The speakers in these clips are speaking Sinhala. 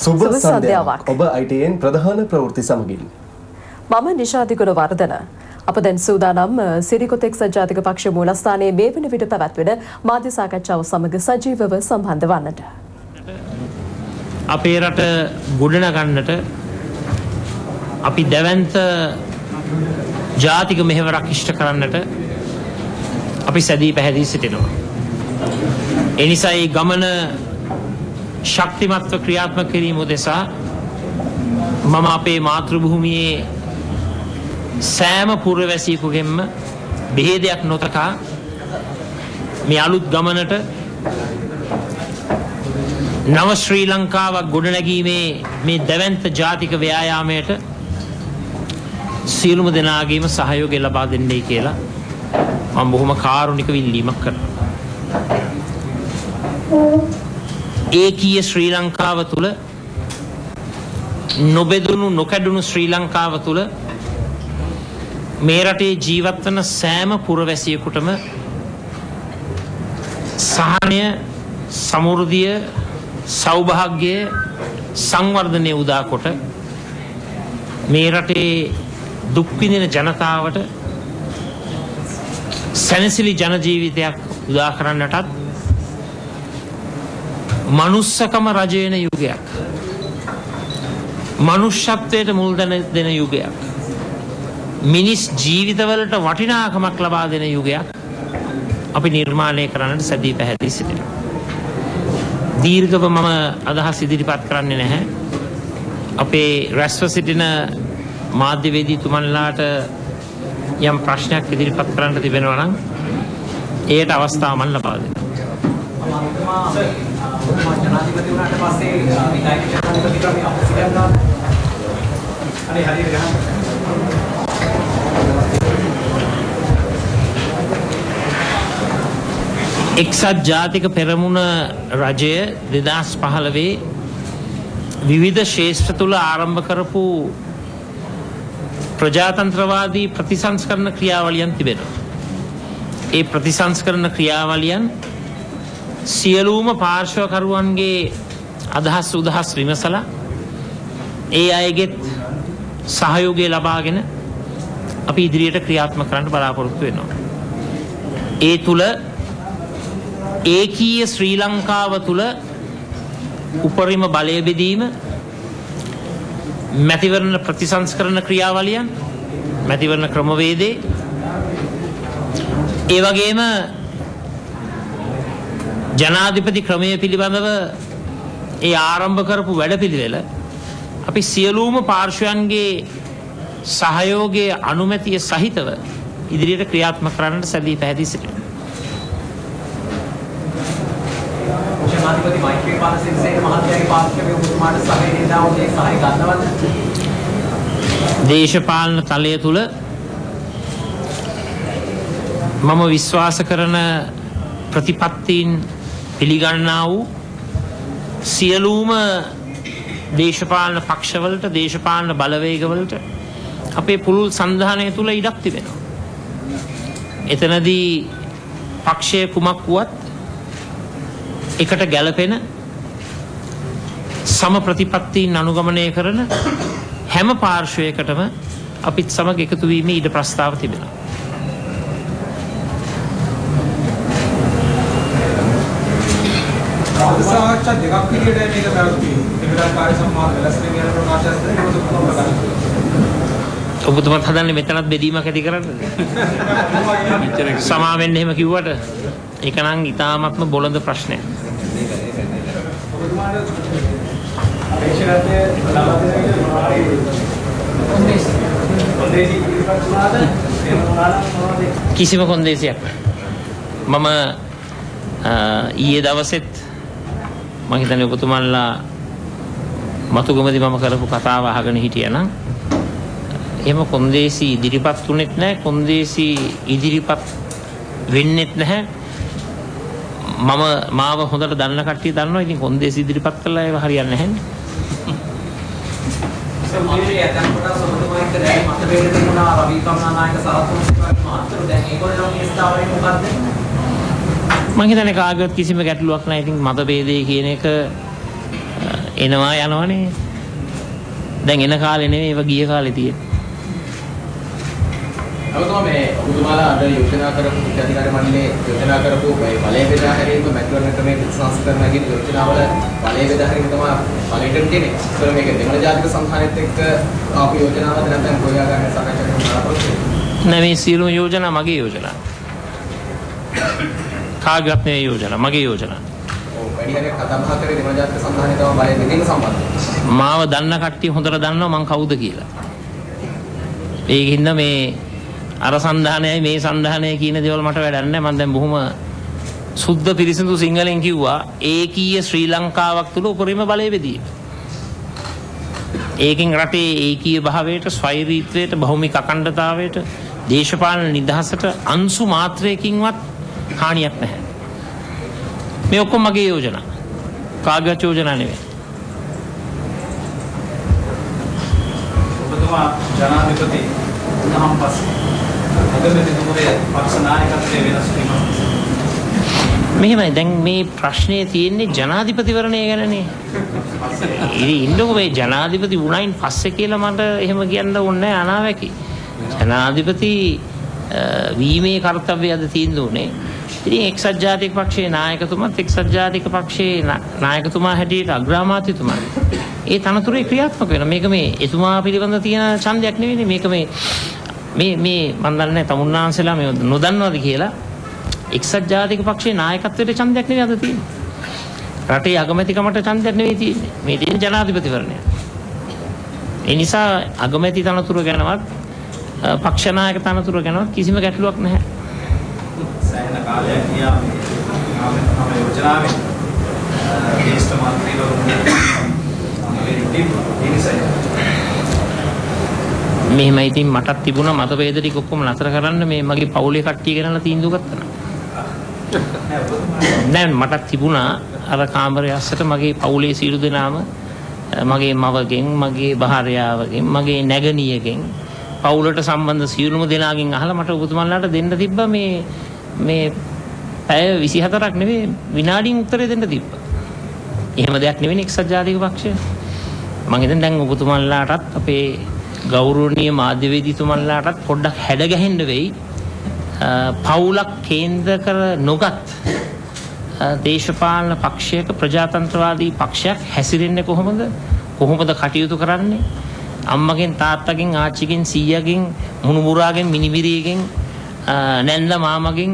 සුබ සන්ධ්‍යාවක් ඔබ ITN ප්‍රධාන ප්‍රවෘත්ති සමගින් මම නිශාදිගුණ වර්ධන අප දැන් සූදානම් සිරිකොත් එක්සත් ජාතික පක්ෂ මූලස්ථානයේ මේ වන විට පැවැත්වෙන මාධ්‍ය සාකච්ඡාව සමග සජීවව සම්බන්ධ වන්නට අපේ රට ගොඩනගන්නට අපි දැවැන්ත ජාතික මෙහෙවරක් ඉෂ්ට කරන්නට අපි සැදී පැහැදී සිටිනවා. ඒ නිසා මේ ගමන ශක්තිමත්ව ක්‍රියාත්මක කිරීම උදෙසා මම අපේ මාතෘ භූමියේ සෑම පුරවැසියෙකුගෙන්ම බෙහෙදයක් නොතකා මේ අලුත් ගමනට නව ශ්‍රී ලංකාවක් ගොඩනැගීමේ මේ දැවැන්ත ජාතික ව්‍යායාමයට සියලුම දෙනාගේම සහයෝගය ලබා දෙන්නයි කියලා මම බොහොම කාරුණික විල්ලීමක් කරනවා. ඒකීය ශ්‍රී ලංකාව තුළ නොබෙදුණු නොකැඩුණු ශ්‍රී ලංකාව තුළ මේ රටේ ජීවත් වන සෑම පුරවැසියෙකුටම සහනය සමෘද්ධිය සෞභාග්‍යය සංවර්ධනය උදා කොට මේ රටේ දුක් විඳින ජනතාවට සැනසිලි ජන ජීවිතයක් උදා කරන්නටත් මනුස්සකම රජයන යුගයක් මනුෂ්‍යත්වයට මුල් දෙන යුගයක් මිනිස් ජීවිතවලට වටිනාකමක් ලබා දෙන යුගයක් අපි නිර්මාණය කරන්නට සැදී පැහැදී සිටිනවා. දීර්ඝව මම අදහස් ඉදිරිපත් කරන්නේ නැහැ. අපේ රැස්ව සිටින මාධ්‍යවේදීතුමන්ලාට යම් ප්‍රශ්නයක් ඉදිරිපත් කරන්න තිබෙනවා නම් ඒකට අවස්ථාව මම ලබා දෙනවා. ජනාධිපති වුණාට පස්සේ විධායක ජනාධිපති ක්‍රමයේ අපසිටනවා. අනේ හරියට ගහන්න. එක්සත් ජාතික පෙරමුණ රජය 2015 විවිධ ශේෂ්ත්‍ර තුල ආරම්භ කරපු ප්‍රජාතන්ත්‍රවාදී ප්‍රතිසංස්කරණ ක්‍රියාවලියන් තිබෙනවා. ඒ ප්‍රතිසංස්කරණ ක්‍රියාවලියන් සියලුම පාර්ශ්වකරුවන්ගේ අදහස් උදහස් විමසලා ඒ අයගෙත් සහයෝගය ලබාගෙන අපි ඉදිරියට ක්‍රියාත්මක කරන්න බලාපොරොත්තු වෙනවා. ඒ තුල ඒකීය ශ්‍රී ලංකාව තුල උපරිම බලය බෙදීම මැතිවරණ ප්‍රතිසංස්කරණ ක්‍රියාවලියන් මැතිවරණ ක්‍රමවේදේ ඒ වගේම ජනාධිපති ක්‍රමය පිළිබඳව ඒ ආරම්භ කරපු වැඩපිළිවෙල අපි සියලුම පාර්ශ්වයන්ගේ සහයෝගයේ අනුමැතිය සහිතව ඉදිරියට ක්‍රියාත්මක කරන්නට සැදී පැහැදී සිටිනවා. ජනාධිපති මෛත්‍රීපාල සිරිසේන මහත්මයාගේ පාර්ශ්වයේ ඔබතුමාට සහය දෙනවා ඒ සහය ගන්නවද? දේශපාලන තලය තුල මම විශ්වාස කරන ප්‍රතිපත්තීන් පිළිගන්නා වූ සියලුම දේශපාලන පක්ෂවලට දේශපාලන බලවේගවලට අපේ පුළුල් සන්ධානය තුල ඉඩක් තිබෙනවා. එතනදී පක්ෂයේ කුමක් වුවත් එකට ගැළපෙන සම ප්‍රතිපත්තීන් අනුගමනය කරන හැම පාර්ශ්වයකටම අපිත් සමග එකතු වීමේ ඉඩ ප්‍රස්තාව තිබෙනවා. සාකච්ඡා දෙකක් පිළිවෙලට මේක පැවැත්වීම. ඒකට කාර්ය සම්මාන වැලස්නේ කියන ප්‍රකාශයත් ඔබතුමාත් හදන්නේ මෙතනත් බෙදීමක් ඇති කරන්නද? සමා වෙන්න එහෙම කිව්වට ඒක නම් ඉතාමත්ම බොළඳ ප්‍රශ්නයක්. කිසිම කොන්දේසියක් මම ඊයේ දවසෙත් මම හිතන්නේ ඔබතුමාලා මතුගමදී මම කරපු කතාව අහගෙන හිටියනම් එහෙම කොන්දේසි ඉදිරිපත් තුනේත් නැහැ කොන්දේසි ඉදිරිපත් වෙන්නෙත් නැහැ. මම මාව හොඳට දන්න කට්ටිය දන්නවා. ඉතින් කොන්දේසි ඉදිරිපත් කළා ඒව හරියන්නේ නැහැ නේ. සම්මානයේ යතන කොට සමතුලිත කරේ මත වේද තිබුණා රවි කමනානායක සරත්තුමා මාතෘ දැන් ඒගොල්ලෝ මේ ස්ථාවරේ මොකද්ද? මම හිතන්නේ කාගේවත් කිසිම ගැටලුවක් නැහැ. ඉතින් මතභේදය කියන එක එනවා යනවනේ. දැන් එන කාලේ නෙමෙයි ඒව ගිය කාලේ තියෙන්නේ. අවතම මේ ඔබතුමාලා අද යෝජනා කරපු අධිකාරි මණ්ඩලයේ යෝජනා කරපු මේ බලය බෙදා හැරීම මැතිවරණ ක්‍රමයේ සංස්කරණය කියන යෝජනාවල බලය බෙදා හැරීම තමයි බලයට තියෙන්නේ. ඒතර මේක දෙමළ ජාතික සංහාරයත් එක්ක ආපු යෝජනාවද නැත්නම් කොහේ ආකාරයෙන් සාකච්ඡා කරනවා? නෑ මේ සියලුම යෝජනා මගේ යෝජනා. කාගේවත් නෙවෙයි යෝජනා මගේ යෝජනා. ඔව් වැඩි හරියක් කතා බහ කරේ දෙමළ ජාතික සංහාරය තමයි බලය බෙදීම සම්බන්ධව. මාව දන්න කට්ටිය හොඳට දන්නවා මං කවුද කියලා. ඒකින්ද මේ අර සන්ධානයයි මේ සන්ධානයයි කියන දේවල් මට වැඩක් නැහැ. මම දැන් බොහොම සුද්ධ පිරිසිදු සිංහලෙන් කිව්වා ඒකීය ශ්‍රී ලංකාවක් තුල උපරිම බලය බෙදීම. ඒකෙන් රටේ ඒකීය භාවයට, ස්වෛරීත්වයට, භෞමික අඛණ්ඩතාවයට, දේශපාලන නිදහසට අංශු මාත්‍රයකින්වත් හානියක් නැහැ. මේ ඔක්කොම මගේ යෝජනා. කාගේවත් යෝජනා නෙවෙයි. ඔබතුමා ජනාධිපති වුණාම පස්සේ අගමැතිතුමගේ පක්ෂ නායකත්වයේ වෙනස් වීම. මෙහෙමයි දැන් මේ ප්‍රශ්නේ තියෙන්නේ ජනාධිපතිවරණය ගැනනේ. ඉතින් ඉන්නකො මේ ජනාධිපති වුණයින් පස්සේ කියලා මට එහෙම කියන්න ඕනේ නැහැ අනාවැකි. ජනාධිපති වීමේ කාර්යය අද තීන්දුවනේ. ඉතින් එක්සත් ජාතික පක්ෂයේ නායකතුමත් එක්සත් ජාතික පක්ෂයේ නායකතුමා හැටියට අග්‍රාමාත්‍යතුමා ඒ තනතුරේ ක්‍රියාත්මක වෙනවා. මේක මේ එතුමා පිළිබඳ තියෙන ඡන්දයක් නෙවෙයි. මේක මේ මම දන්නේ තමුන්නාන්සලා මේ නොදන්නවද කියලා එක්සත් ජාතික පක්ෂයේ නායකත්වයට ඡන්දයක් නෙවෙයි අද තියෙන්නේ. රටේ අගමැතිකමට ඡන්දයක් නෙවෙයි තියෙන්නේ. මේ තියෙන ජනාධිපතිවරණය. ඒ නිසා අගමැති තනතුර ගැනවත් පක්ෂ නායක තනතුර ගැනවත් කිසිම ගැටලුවක් නැහැ. සෑහෙන කාලයක් ගියා මේ යෝජනාවේ දේශීය මෙහෙමයි ඉතින් මටත් තිබුණා මතභේද ටික ඔක්කොම නතර කරන්න මේ මගේ පවුලේ කට්ටිය ගෙනලා තීන්දුව ගත්තා. නෑ මටත් තිබුණා අර කාමරය අස්සට මගේ පවුලේ සියලු දෙනාම මගේ මවගෙන් මගේ භාර්යාවගෙන් මගේ නැගණියගෙන් පවුලට සම්බන්ධ සියලුම දෙනාගෙන් අහලා මට ඔබතුමන්ලාට දෙන්න තිබ්බා මේ පැය 24ක් නෙවෙයි විනාඩියෙන් උත්තරේ දෙන්න තිබ්බා. එහෙම දෙයක් නෙවෙයි එක්සත් ජාතික පක්ෂය. මම හිතන්නේ දැන් ඔබතුමන්ලාටත් අපේ ගෞරවනීය මාධ්‍යවේදීතුමන්ලාටත් පොඩ්ඩක් හැඩ ගැහෙන්න වෙයි. පවුලක් කේන්ද්‍ර කර නොගත් දේශපාලන පක්ෂයක ප්‍රජාතන්ත්‍රවාදී පක්ෂයක් හැසිරෙන්නේ කොහොමද? කොහොමද කටයුතු කරන්නේ? අම්මගෙන් තාත්තගෙන් ආච්චිගෙන් සීයාගෙන් මුණුබුරාගෙන් මිනිබිරියගෙන් නැන්ද මාමගෙන්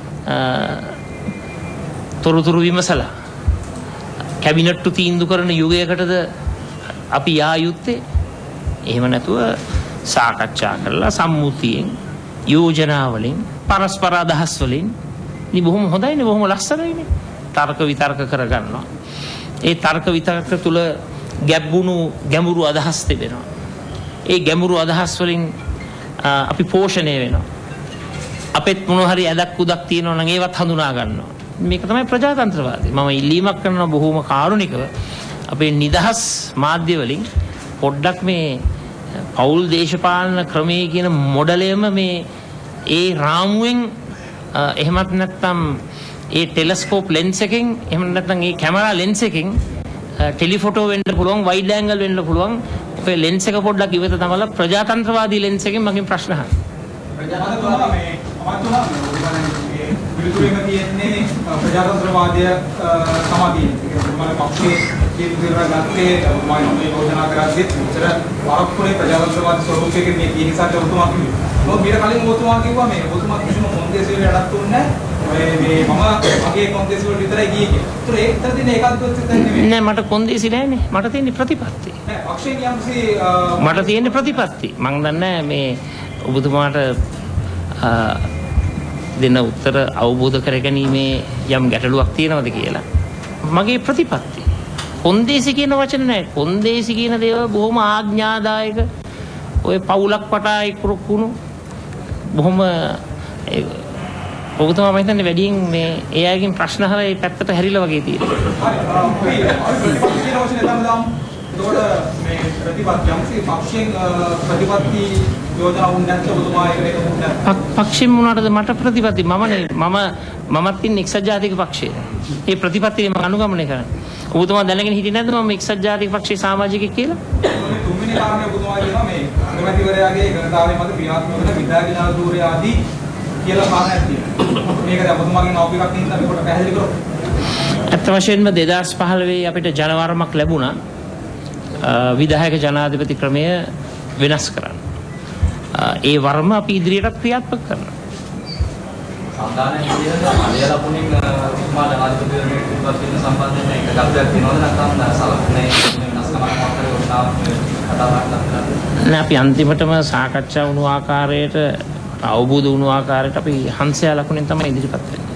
තොරතුරු විමසලා කැබිනට්ටු තීන්දුව කරන යුගයකටද අපි යා යුත්තේ? එහෙම නැතුව සාකච්ඡා කරලා සම්මුතියෙන් යෝජනා වලින් පරස්පර අදහස් වලින් ඉතින් බොහොම හොඳයිනේ බොහොම ලස්සනයිනේ තර්ක විතර්ක කරගන්නවා. ඒ තර්ක විතර්ක තුල ගැඹුණු ගැඹුරු අදහස් තිබෙනවා. ඒ ගැඹුරු අදහස් වලින් අපි පෝෂණය වෙනවා. අපෙත් මොන හරි ඇදක් උදක් තියෙනවා නම් ඒවත් හඳුනා ගන්නවා. මේක තමයි ප්‍රජාතන්ත්‍රවාදී. මම ඉල්ලීමක් කරනවා බොහොම කාරුණිකව අපේ නිදහස් මාධ්‍ය වලින් පොඩ්ඩක් මේ පෞල් දේශපාලන ක්‍රමයේ කියන මොඩලයම මේ ඒ රාමුවෙන් එහෙමත් නැත්නම් ඒ ටෙලස්කෝප් ලෙන්ස් එකෙන් එහෙම නැත්නම් ඒ කැමරා ලෙන්ස් එකෙන් ටෙලිෆොටෝ වෙන්න පුළුවන් වයිඩ් ඇන්ගල් වෙන්න පුළුවන් ඔය ලෙන්ස් එක පොඩ්ඩක් ඉවත තමලා ප්‍රජාතන්ත්‍රවාදී ලෙන්ස් එකෙන් මගෙන් ප්‍රශ්න අහන්න. ප්‍රජාතන්ත්‍රවාදී මේ අමාත්‍යවරයා පිළිතුරේම තියෙන්නේ ප්‍රජාතන්ත්‍රවාදය සමාධිය. ඒක තමයි පක්ෂයේ තීන්දුව ගත්තේ මම යෝජනා කරද්දී උත්තර වරක්කුනේ ප්‍රජාතන්ත්‍රවාදී ස්වරූපයකින් මේ තීනිසාට ඔබතුමා කිව්වේ. මොකද ඊට කලින් ඔබතුමා කිව්වා මේ ඔබතුමා කිසිම කොන්දේසියට යටත් දුන්නේ නැහැ. මේ මම මගේ කොන්දේසි වලට විතරයි ගියේ කියලා. ඒතර ඒකට තියෙන ඒකාධිපත්‍යය නෙමෙයි. නෑ මට කොන්දේසි නෑනේ. මට තියෙන්නේ ප්‍රතිපත්ති. නෑ පක්ෂයේ කියම්සි මට තියෙන්නේ ප්‍රතිපත්ති. මම දන්නේ මේ ඔබතුමාට දෙන උත්තර අවබෝධ කරගැනීමේ යම් ගැටලුවක් තියෙනවද කියලා. මගේ ප්‍රතිපත්ති. කොන්දේසි කියන වචන නෑ. කොන්දේසි කියන දේවල් බොහොම ආඥාදායක ඔය පවුලක් වටා ඉක්රුණු බොහොම ඔබතුමා මම හිතන්නේ වැඩියෙන් මේ ඒ අයගෙන් ප්‍රශ්න අහලා ඒ පැත්තට හැරිලා වගේ තියෙනවා. මේ ප්‍රතිපත්තියන්සි පක්ෂයෙන් ප්‍රතිපත්ති යෝජනා වුණත් ඔබතුමා ඒක වුණා. පක්ෂයෙන් මොනවාටද මට ප්‍රතිපත්ති මමත් ඉන්නේ එක්සත් ජාතික පක්ෂයේ. ඒ ප්‍රතිපත්තිය මම අනුගමනය කරන්නේ. ඔබතුමා දැනගෙන හිටියේ නැද්ද මම එක්සත් ජාතික පක්ෂයේ සමාජිකයෙක් කියලා? තුන්වෙනි කාරණේ ඔබතුමා කියනවා මේ අගමැතිවරයාගේ ගණතාවයේ මත ක්‍රියාත්මක වෙන විද්‍යා විනාශ ආදී කියලා කාරණයක් තියෙනවා. මේක දැන් ඔබතුමාගේ නෝප් එකක් තියෙනවා අපි කොට පැහැදිලි කරමු. ඇත්ත වශයෙන්ම 2015 අපිට ජනවරමක් ලැබුණා විධායක ජනාධිපති ක්‍රමය වෙනස් කරන්න. ඒ වර්ම අපි ඉදිරියටත් ක්‍රියාත්මක කරනවා. සම්දානයේ විදිහට මලය ලකුණින් උතුමා ජනාධිපතිවරයෙක් ඉවත් වෙන සම්බන්ධයෙන් එක ගැටයක් තියෙනවද නැත්නම් සලකුණේ වෙනස්කමක් නෑ අපි අන්තිමටම සාකච්ඡා වුණු ආකාරයට අවබෝධ වුණු ආකාරයට අපි හංසයා ලකුණෙන් තමයි ඉදිරිපත්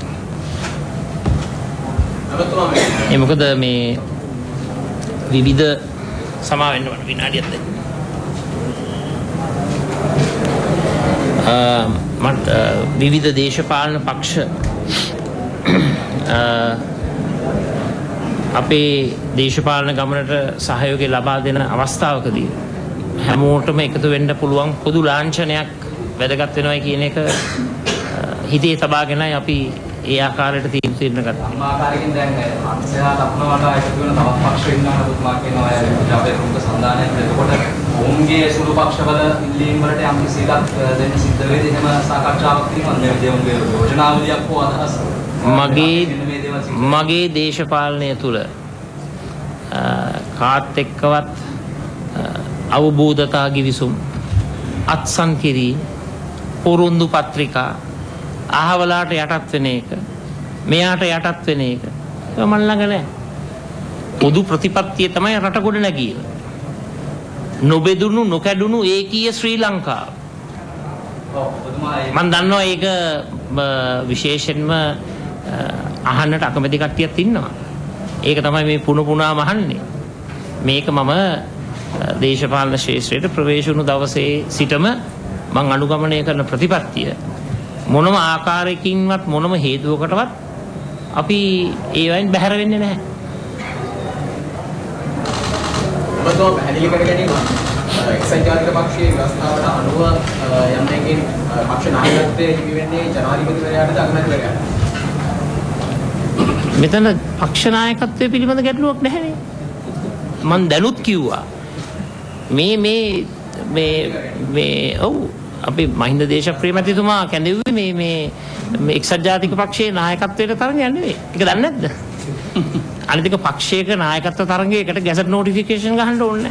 වෙන්නේ. ඒ මොකද මේ විවිධ සමා වෙන්න වන විනාඩියක් දෙන්න. මට විවිධ දේශපාලන පක්ෂ අපේ දේශපාලන ගමනට සහයෝගය ලබා දෙන අවස්ථාවකදී හැමෝටම එකතු වෙන්න පුළුවන් පොදු ලාංඡනයක් වැදගත් වෙනවා කියන එක හිතේ තබාගෙනයි අපි ඒ ආකාරයට තීරණ ගත්තා. ආකාරයකින් දැන් අංශයා ලකුණ වලට එකතු වෙන තවත් පක්ෂ ඉන්නවා පුතුමා කියනවා අපේ ප්‍රමුඛ සම්දානයක්. එතකොට ඔවුන්ගේ සුළු පක්ෂවල ඉල්ලීම් වලට යම් කිසිලක් දෙන්න සිද්ධ වෙයිද? එහෙම සාකච්ඡාවක් තියෙනවද මේ විදිහේ යෝජනාවලියක් හෝ අදහස්? මගේ දේශපාලනය තුළ කාත් එක්කවත් අවබෝධතා ගිවිසුම් අත්සන් කිරීම පොරොන්දු පත්‍රිකා අහවලාට යටත් වෙන එක මෙයාට යටත් වෙන එක මම ළඟ නැහැ. පොදු ප්‍රතිපත්තිය තමයි රට ගොඩ නැගීම. නොබෙදුණු නොකැඩුණු ඒකීය ශ්‍රී ලංකාව. මම දන්නවා ඒක විශේෂයෙන්ම අහන්නට අකමැති කට්ටියක් ඉන්නවා. ඒක තමයි මේ පුණුපුණාම අහන්නේ. මේක මම දේශපාලන ශාස්ත්‍රයට ප්‍රවේශ වුණු දවසේ සිටම මම අනුගමනය කරන ප්‍රතිපත්තිය මොනම ආකාරයකින්වත් මොනම හේතුවකටවත් අපි ඒ වයින් බැහැර වෙන්නේ නැහැ. ඔබතුමා පැහැදිලි කර ගැනීම එක්සත් ජාතික පක්ෂයේ ව්‍යවස්ථාවට අනුව යම් දෙකින් පක්ෂ නායකත්වයේ හිමි වෙන්නේ ජනාධිපතිවරයාටද අගමැතිවරයාටද? මෙතන පක්ෂ නායකත්වයේ පිළිබඳ ගැටලුවක් නැහැ නේ. මම දැනුත් කිව්වා මේ ඔව් අපි මහින්ද දේශප්‍රිය මැතිතුමා කැඳෙව්වේ මේ එක්සත් ජාතික පක්ෂයේ නායකත්වයට තරඟයක් නෙවෙයි. ඒක දන්නේ නැද්ද? අනිතික පක්ෂයක නායකත්ව තරඟයකට ගැසට් නොටිෆිකේෂන් ගහන්න ඕනේ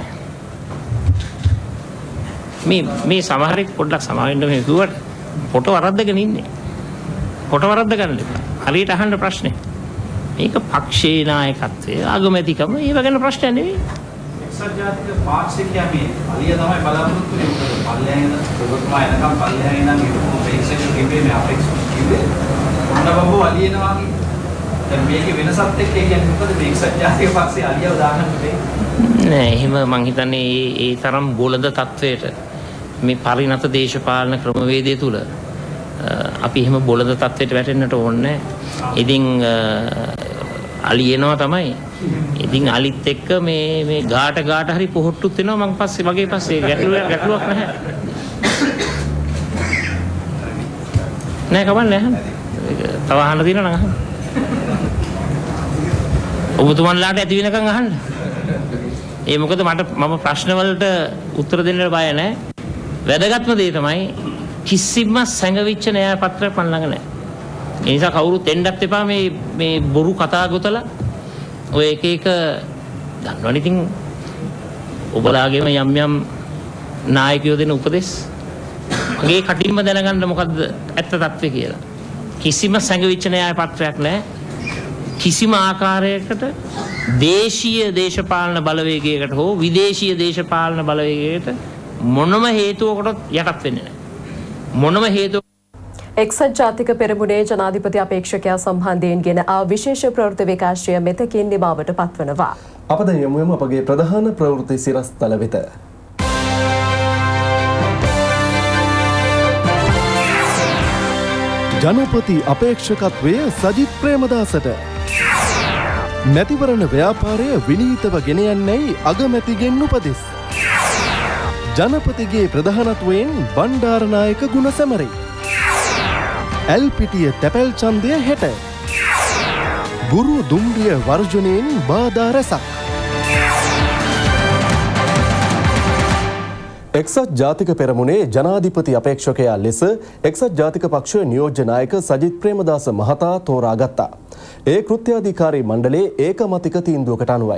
නැහැ. මේ සමහරෙක් පොඩ්ඩක් සමාවෙන්න මේ කිව්වට ෆොටෝ වරද්දගෙන ඉන්නේ. ෆොටෝ වරද්ද ගන්න එපා. හරියට අහන්න ප්‍රශ්නේ. මේක පක්ෂේ නායකත්වයේ ආගමැතිකම ඒව ගැන ප්‍රශ්නයක් නෙවෙයි. එක්සත් ජාතික පාක්ෂිකයා මේ අලිය තමයි බලාපොරොත්තු වෙන්නේ. පල්ලෙහාගෙන ඔබතුමා එනකම් පල්ලෙහාගෙන නම් හිටපු ප්‍රේක්ෂක කිව්වේ මේ අපෙක්ස් කිව්වේ. මොන බබෝ අලියනවා කියන්නේ. දැන් මේකේ වෙනසත් එක්ක කියන්නේ මොකද මේ එක්සත් ජාතික පක්ෂයේ අලියව දාන්න බෑ. නෑ එහෙම මං හිතන්නේ ඒ තරම් බොළඳ තත්වයට මේ පරිණත දේශපාලන ක්‍රමවේදය තුල අපි එහෙම බොළඳ තත්වයට වැටෙන්නට ඕනේ නෑ. ඉතින් අලියනවා තමයි. ඉතින් අලිත් එක්ක මේ ගාට හරි පොහොට්ටුත් වෙනවා මං පස්සේ වගේ පස්සේ ගැටලුවක් නැහැ. නෑ කවන්නේ නැහැ. තව අහන්න තියෙනවා නම් අහන්න. ඔබතුමන්ලාට ඇති වෙනකන් අහන්න. ඒ මොකද මම ප්‍රශ්න වලට උත්තර දෙන්න බය නැහැ. වැදගත්ම දේ තමයි කිසිම සංගවිච්ච න්‍යාය පත්‍රයක් මන් ළඟ නැහැ. ඒ නිසා කවුරුත් එන්නත් එපා මේ බොරු කතා ගොතලා ඔය එක දන්නවනේ ඉතින් ඔබලාගේම යම් නායකයෝ දෙන උපදෙස් මගේ කටින්ම දැනගන්න මොකද්ද ඇත්ත තත්ත්වය කියලා. කිසිම සංගවිච්ච න්‍යාය පත්‍රයක් නැහැ. කිසිම ආකාරයකට දේශීය දේශපාලන බලවේගයකට හෝ විදේශීය දේශපාලන බලවේගයකට මොනම හේතුවකටත් යටත් වෙන්නේ නැහැ. මොනම හේතුව එක්සත් ජාතික පෙරමුණේ ජනාධිපති අපේක්ෂකයා සම්බන්ධයෙන් ගෙන විශේෂ ප්‍රවෘත්ති විකාශය මෙතකින් නිමාවට පත්වනවා. අප දැන් යමු අපගේ ප්‍රධාන ප්‍රවෘත්ති සිරස්තල වෙත. ජනපති අපේක්ෂකත්වය සජිත් ප්‍රේමදාසට මැතිවරණ ව්‍යාපාරය විනීතව ගෙන යන්නේයි අගමැතිගෙන් උපදෙස්. ජනපතිගේ ප්‍රධානත්වයෙන් බණ්ඩාරනායක ගුණසමරේ. ඇල්පිටිය තැපැල් ඡන්දය හෙට. ගුරු දුම්රිය වර්ජනයෙන් බාධා රැසක්. එක්සත් ජාතික පෙරමුණේ ජනාධිපති අපේක්ෂකයා ලෙස එක්සත් ජාතික පක්ෂ නියෝජ්‍ය නායක සජිත් ප්‍රේමදාස මහතා තෝරාගත්තා. ඒ කෘත්‍යාධිකාරී මණ්ඩලයේ ඒකමතික තීන්දුවකට අනුවයි.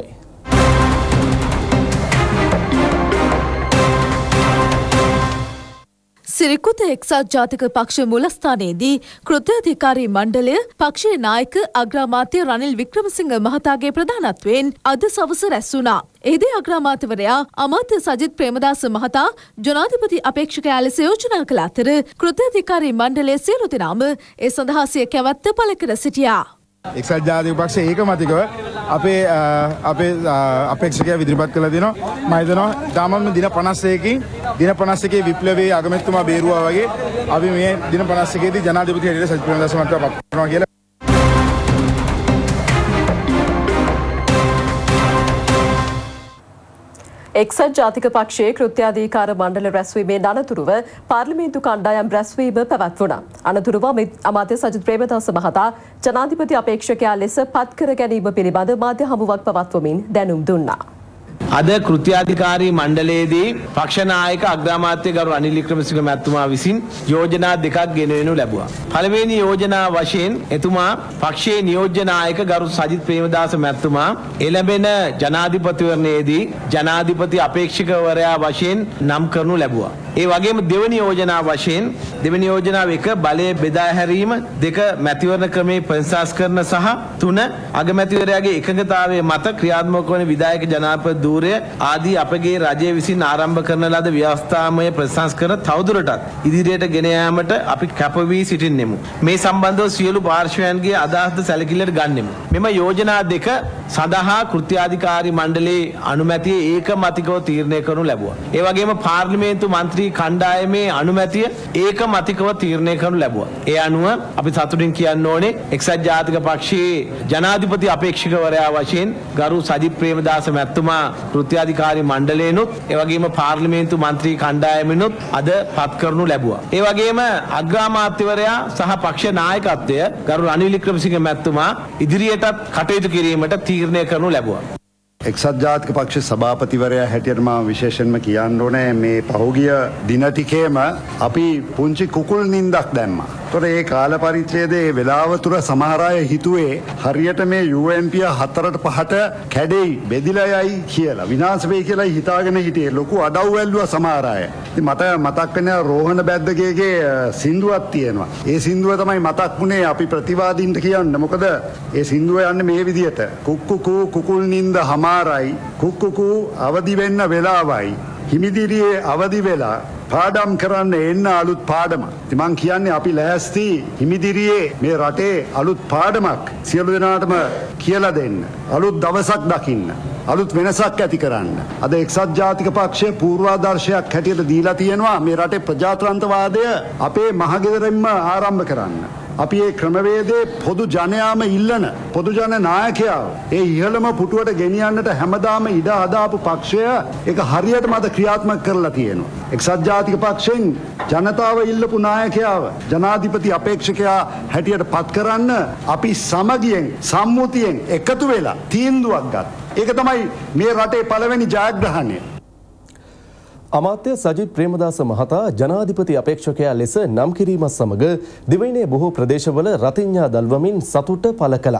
සිරිකුත එක්සත් ජාතික පක්ෂ මුලස්ථානයේදී කෘත්‍යාධිකාරී මණ්ඩලය පක්ෂයේ නායක අග්‍රාමාත්‍ය රනිල් වික්‍රමසිංහ මහතාගේ ප්‍රධානත්වයෙන් අද සවස රැස් වුණා. එහිදී අග්‍රාමාත්‍යවරයා අමාත්‍ය සජිත් ප්‍රේමදාස මහතා ජනාධිපති අපේක්ෂකයා ලෙස යෝජනා කළ අතර කෘත්‍යාධිකාරී මණ්ඩලයේ සියලු දෙනාම ඒ සඳහා සිය කැමැත්ත පළ කර සිටියා. එක්සත් ජාතික පක්ෂ ඒකමතිකව අපේ අපේක්ෂකයා ඉදිරිපත් කළා දෙනවා. මම හිතනවා තාමත් දින 51කින් දින 51 විප්ලවයේ අගමැතිතුමා බේරුවා වගේ අපි මේ දින 51 දී ජනාධිපති හැටියට සජිත් ප්‍රේමදාස මහතා පත් කරනවා කියලා. එක්සත් ජාතික පක්ෂයේ කෘත්‍යාධිකාර මණ්ඩල රැස්වීමේ අනතුරුව පාර්ලිමේන්තු කණ්ඩායම් රැස්වීම පැවැත්වුණා. අනතුරුව අමාත්‍ය සජිත් ප්‍රේමදාස මහතා ජනාධිපති අපේක්ෂකයා ලෙස පත් කර ගැනීම පිළිබඳ මාධ්‍ය හමුවක් පවත්වමින් දැනුම් දුන්නා. අද කෘත්‍යාධිකාරී මණ්ඩලයේදී පක්ෂ නායක අග්‍රාමාත්‍ය ගරු අනිල් වික්‍රමසිංහ මැතිතුමා විසින් යෝජනා දෙකක් ගෙනෙනු ලැබුවා. පළවෙනි යෝජනා වශයෙන් එතුමා පක්ෂයේ නියෝජ්‍ය නායක ගරු සජිත් ප්‍රේමදාස මැතිතුමා එළඹෙන ජනාධිපතිවරණයේදී ජනාධිපති අපේක්ෂකවරයා වශයෙන් නම් කරනු ලැබුවා. ඒ වගේම දෙවැනි යෝජනා වශයෙන් දෙවැනි යෝජනාව 1 බලය බෙදා හැරීම, 2 මැතිවරණ ක්‍රමයේ ප්‍රතිසංස්කරණ සහ 3 අගමැතිවරයාගේ එකඟතාවයේ මත ක්‍රියාත්මක වන විධායක ජනාධිපති ධූරය ආදී අපගේ රජය විසින් ආරම්භ කරන ලද ව්‍යවස්ථාමය ප්‍රතිසංස්කරණ තවදුරටත් ඉදිරියට ගෙන යාමට අපි කැප වී සිටින්නෙමු. මේ සම්බන්ධව සියලු පාර්ශ්වයන්ගේ අදහස්ද සැලකිල්ලට ගන්නෙමු. මෙම යෝජනා දෙක සඳහා කෘත්‍යාධිකාරී මණ්ඩලයේ අනුමැතිය ඒකමතිකව තීරණය කරනු ලැබුවා. ඒ වගේම පාර්ලිමේන්තු මන්ත්‍රී කණ්ඩායමේ අනුමැතිය ඒකමතිකව තීරණය කරනු ලැබුවා. ඒ අනුව අපි සතුටින් කියන්න ඕනේ එක්සත් ජාතික පක්ෂයේ ජනාධිපති අපේක්ෂකවරයා වශයෙන් ගරු සජිත් ප්‍රේමදාස මැතිතුමා කෘත්‍යාධිකාරී මණ්ඩලයෙන්ුත් ඒ වගේම පාර්ලිමේන්තු මන්ත්‍රී කණ්ඩායමෙනුත් අද පත් කරනු ලැබුවා. ඒ වගේම අග්‍රාමාත්‍යවරයා සහ පක්ෂ නායකත්වය ගරු රනිල් වික්‍රමසිංහ මැතිතුමා ඉදිරියටත් කටයුතු කිරීමට තීරණය කරනු ලැබුවා. එක්සත් ජාතික පක්ෂ සභාපතිවරයා හැටියට මම විශේෂයෙන්ම කියන්න ඕනේ මේ පහුගිය දින ටිකේම අපි පුංචි කුකුල් නින්දක් දැම්මා. ඒතොර ඒ කාල පරිච්ඡේදයේ වේලාව තුර සමහර අය හිතුවේ හරියට මේ UNP 4ට 5ට කැඩෙයි බෙදිලා යයි කියලා විනාශ වෙයි කියලා හිතාගෙන හිටියේ. ලොකු අඩව් වැල්ලුවා සමහර අය. ඉතින් මට මතක් වෙනවා රෝහණ බැද්දගේගේ සින්දුවක් තියෙනවා. ඒ සින්දුව තමයි මතක් වුණේ අපි ප්‍රතිවාදීන්ට කියන්න. මොකද ඒ සින්දුව යන්නේ මේ විදිහට කුක්කුකු කුකුල් නින්ද හමාරයි කුක්කුකු අවදි වෙන්න වෙලාවයි හිමිදිරියේ අවදි වෙලා පාඩම් කරන්න එන්න අලුත් පාඩම. ඉතින් මං කියන්නේ අපි ලෑස්ති හිමිදිරියේ මේ රටේ අලුත් පාඩමක් සියලු දෙනාටම කියලා දෙන්න. අලුත් දවසක් දකින්න. අලුත් වෙනසක් ඇති කරන්න. අද එක්සත් ජාතික පක්ෂය පූර්වාදර්ශයක් හැටියට දීලා තියෙනවා මේ රටේ ප්‍රජාතන්ත්‍රවාදය අපේ මහගෙදරින්ම ආරම්භ කරන්න. අපි මේ ක්‍රමවේදයේ පොදු ජනයාම ඉල්ලන පොදු ජන නායකයා ඒ ඉහළම පුටුවට ගෙනියන්නට හැමදාම ඉඩ හදාපු පක්ෂය ඒක හරියටම අද ක්‍රියාත්මක කරලා තියෙනවා. එක්සත් ජාතික පක්ෂෙන් ජනතාව ඉල්ලපු නායකයාව ජනාධිපති අපේක්ෂකයා හැටියට පත් කරන්න අපි සමගියෙන් සම්මුතියෙන් එකතු වෙලා තීන්දුවක් ගත්තා. ඒක තමයි මේ රටේ පළවෙනි ජයග්‍රහණය. අමාත්‍ය සජිත් ප්‍රේමදාස මහතා ජනාධිපති අපේක්ෂකයා ලෙස නම් කිරීමත් සමග දිවයිනේ බොහෝ ප්‍රදේශවල රතිඤ්ඤා දල්වමින් සතුට පළ කළා.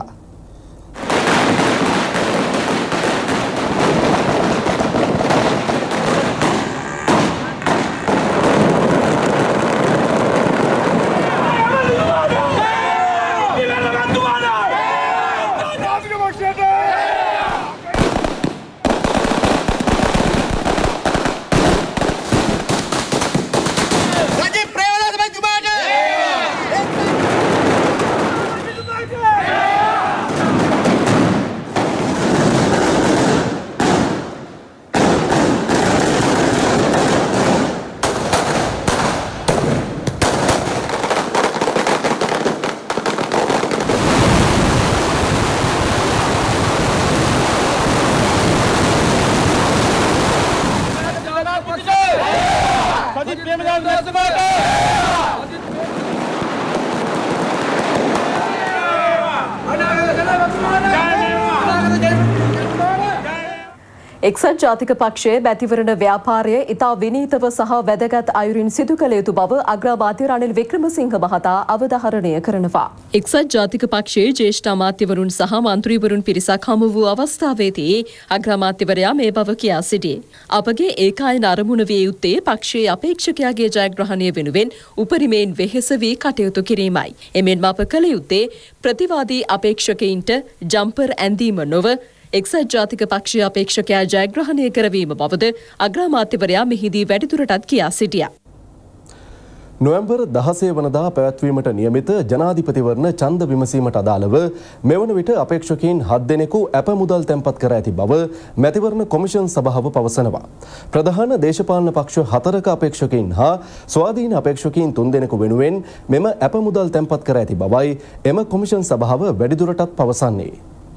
එක්සත් ජාතික පක්ෂයේ මැතිවරණ ව්‍යාපාරය ඉතා විනීතව සහ වැදගත් අයුරින් සිදු කළ යුතු බව අග්‍රාමාත්‍ය රනිල් වික්‍රමසිංහ මහතා අවධාරණය කරනවා. එක්සත් ජාතික පක්ෂයේ ජ්‍යෙෂ්ඨ අමාත්‍යවරුන් සහ මන්ත්‍රීවරුන් පිරිසක් හමු වූ අවස්ථාවේදී අග්‍රාමාත්‍යවරයා මේ බව කියා සිටියේ. අපගේ ඒකායන අරමුණ විය යුත්තේ පක්ෂයේ අපේක්ෂකයාගේ ජයග්‍රහණය වෙනුවෙන් උපරිමයෙන් වෙහෙස වී කටයුතු කිරීමයි. එමෙන්ම අප කළ යුත්තේ ප්‍රතිවාදී අපේක්ෂකයින්ට ජම්පර් ඇන්දීම නොව එක්සත් ජාතික පක්ෂයේ අපේක්ෂකයා ජයග්‍රහණය කරවීම බවද අග්‍රාමාත්‍යවරයා මෙහිදී වැඩිදුරටත් කියා සිටියා. නොවැම්බර් 16 වනදා පැවැත්වීමට නියමිත ජනාධිපතිවරණ ඡන්ද විමසීමට අදාළව මෙවන විට අපේක්ෂකයින් 7 දෙනෙකු අප මුදල් තැන්පත් කර ඇති බව මැතිවරණ කොමිෂන් සභාව පවසනවා. ප්‍රධාන දේශපාලන පක්ෂ 4ක අපේක්ෂකයින් හා ස්වාධීන අපේක්ෂකයින් 3 දෙනෙකු වෙනුවෙන් මෙම අප මුදල් තැන්පත් කර ඇති බවයි එම කොමිෂන් සභාව වැඩිදුරටත් පවසන්නේ.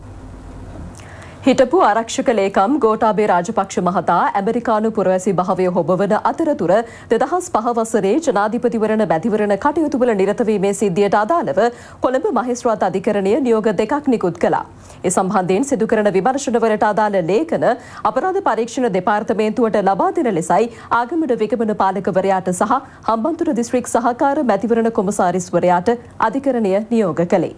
හිටපු ආරක්ෂක ලේකම් ගෝඨාභය රාජපක්ෂ මහතා ඇමරිකානු පුරවැසි භාවය හොබවන අතරතුර 2005 වසරේ ජනාධිපතිවරණ මැතිවරණ කටයුතු වල නිරත වීමේ සිද්ධියට අදාළව කොළඹ මහේස්ත්‍රාත් අධිකරණය නියෝග දෙකක් නිකුත් කළා. ඒ සම්බන්ධයෙන් සිදු කරන විමර්ශනවලට අදාළ ලේඛන අපරාධ පරීක්ෂණ දෙපාර්තමේන්තුවට ලබා දෙන ලෙසයි ආගමන විගමන පාලකවරයාට සහ හම්බන්තොට දිස්ත්‍රික් සහකාර මැතිවරණ කොමසාරිස්වරයාට අධිකරණය නියෝග කළේ.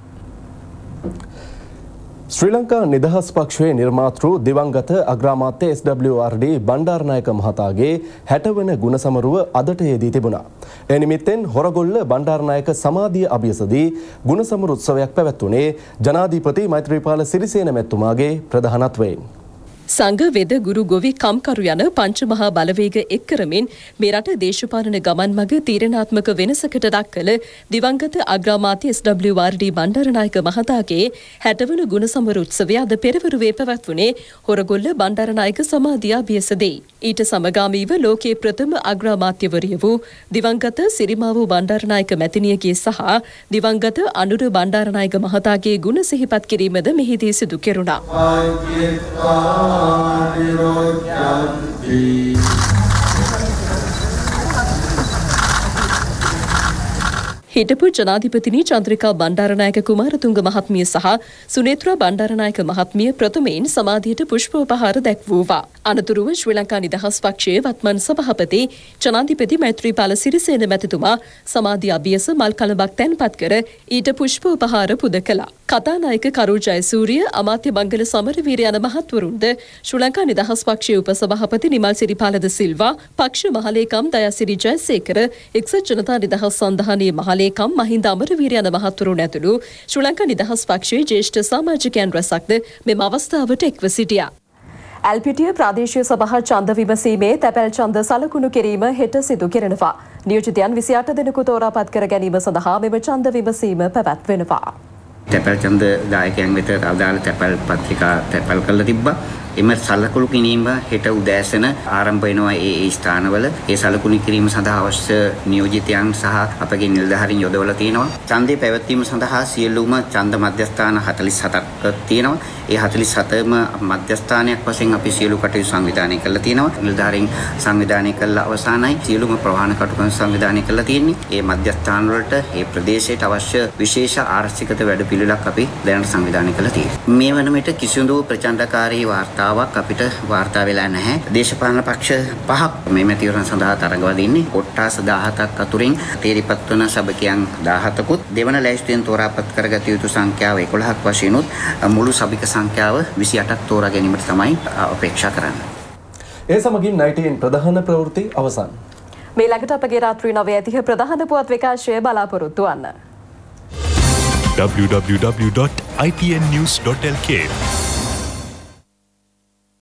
ශ්‍රී ලංකා නිදහස් පක්ෂයේ නිර්මාතෘ දිවංගත අග්‍රාමාත්‍ය SWRD බණ්ඩාරනායක මහතාගේ 60 වන ගුණ සමරුව අදට යෙදී තිබුණා. ඒ නිමිත්තෙන් හොරගොල්ල බණ්ඩාරනායක සමාධිය අභියසදී ගුණ සමරු උත්සවයක් පැවැත්වුණේ ජනාධිපති මෛත්‍රීපාල සිරිසේන මැතිතුමාගේ ප්‍රධානත්වයෙන්. සංඝ වෙද ගුරු ගොවි කම්කරු යන පංචමහා බලවේග එක් කරමින් මේ රට දේශපාලන ගමන් මඟ තීරණාත්මක වෙනසකට දක්වල දිවංගත අග්‍රාමාත්‍ය SWRD බණ්ඩාරනායක මහතාගේ 60 වන ගුණ සමරු උත්සවය අද පෙරවරුවේ පැවැත්වුණේ හොරගොල්ල බණ්ඩාරනායක සමාධිය අභියසදී. ඊට සමගාමීව ලෝකයේ ප්‍රථම අග්‍රාමාත්‍යවරිය වූ දිවංගත සිරිමාවෝ බණ්ඩාරනායක මැතිණියගේ සහ දිවංගත අනුර බණ්ඩාරනායක මහතාගේ ගුණ සිහිපත් කිරීමද මෙහිදී සිදු කෙරුණා. හිටපු ජනාධිපතිනි චන්ද්‍රිකා බණ්ඩාරනායක කුමාරතුංග මහත්මිය සහ සුනේත්‍රා බණ්ඩාරනායක මහත්මිය ප්‍රථමයෙන් සමාධියට පුෂ්පෝපහාර දැක්වූවා. අනතුරුව ශ්‍රී ලංකා නිදහස් පක්ෂයේ වත්මන් සභාපති ජනාධිපති මෛත්‍රීපාල සිරිසේන මැතිතුමා සමාධි අභියස මල් කලබක් තැන්පත් කර ඊට පුෂ්පෝපහාර පුද කළා. කතානායක කරු ජයසූරිය අමාත්‍ය මංගල සමරවීර යන මහත්වරුන්ද ශ්‍රී ලංකා නිදහස් පක්ෂයේ උපසභාපති නිමල් සිරිපාලද සිල්වා, පක්ෂ මහලේකම් දයාසිරි ජයසේකර, එක්සත් ජනතා නිදහස් සන්ධානයේ මහලේකම් මහින්ද අමරවීර යන මහත්වරුන් ඇතුළු ශ්‍රී ලංකා නිදහස් පක්ෂයේ ජ්‍යෙෂ්ඨ සමාජිකයන් රැසක්ද මෙම අවස්ථාවට එක්ව සිටියා. ඇල්පිටිය ප්‍රාදේශීය සභා ඡන්ද විමසීමේ තැපැල් ඡන්ද සලකුණු කිරීම හෙට සිදු කෙරෙනවා. නියෝජිතයන් 28 දෙනෙකු තෝරාපත් කර ගැනීම සඳහා මෙම ඡන්ද විමසීම පැවැත්වෙනවා. තැපැල් ඡන්ද දායකයන් වෙත අදාළ තැපැල් පත්‍රිකා තැපැල් කරලා තිබ්බා. එම සලකුණු කිරීම හෙට උදෑසන ආරම්භ වෙනවා ඒ ස්ථානවල. ඒ සලකුණු කිරීම සඳහා අවශ්‍ය නියෝජිතයන් සහ අපගේ නිලධාරීන් යොදවලා තියෙනවා. ඡන්දේ පැවැත්වීම සඳහා සියලුම ඡන්ද මධ්‍යස්ථාන 47ක් තියෙනවා. ඒ 47ම මධ්‍යස්ථානයක් වශයෙන් අපි සියලු කටයුතු සංවිධානය කරලා තියෙනවා. නිලධාරීන් සංවිධානය කළා අවසానයි. සියලුම ප්‍රවාහන කටයුතු සංවිධානය කරලා තියෙන්නේ. ඒ මධ්‍යස්ථාන වලට ඒ ප්‍රදේශයට අවශ්‍ය විශේෂ ආරක්ෂිත වැඩපිළිවෙලක් අපි දැනට සංවිධානය කරලා තියෙනවා. මේ වන විට කිසිදු ප්‍රචණ්ඩකාරී වාර්තාවක් අපිට වාර්තා වෙලා නැහැ. දේශපාලන පක්ෂ 5ක් මේ මැතිවරණ සඳහා තරඟ වදින්නේ. කොට්ටාස 17ක් අතුරින් තේරිපත් වන සභිකයන් 17කුත් දෙවන ලැයිස්තුවෙන් තෝරාපත් කරගත යුතු සංඛ්‍යාව 11ක් වශයෙන් උත් මුළු සභික සංඛ්‍යාව 28ක් තෝරා ගැනීමට තමයි අපේක්ෂා කරන්නේ. ඒ සමගින් 19 ප්‍රධාන ප්‍රවෘත්ති අවසන්. මේ ළඟට අපගේ රාත්‍රී 9:30 ප්‍රධාන පුවත් විකාශය බලාපොරොත්තු වන්න. www.itnnews.lk